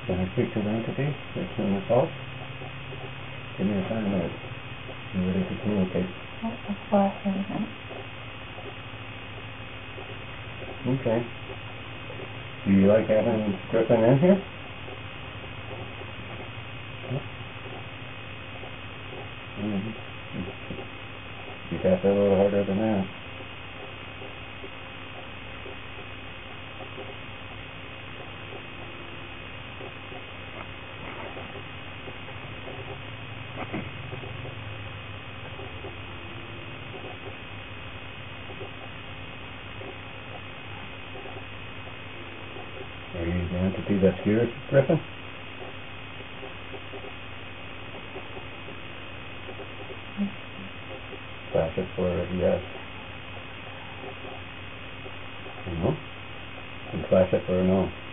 Can I speak to the entity that's in the call? Give me a sign that you're ready to communicate. Of course, everything. Okay. Do you like having Griffin in here? Mm-hmm. You got that a little harder than that. Are you the entity that's here, Griffin? Flash it for a yes. No? And flash it for a no.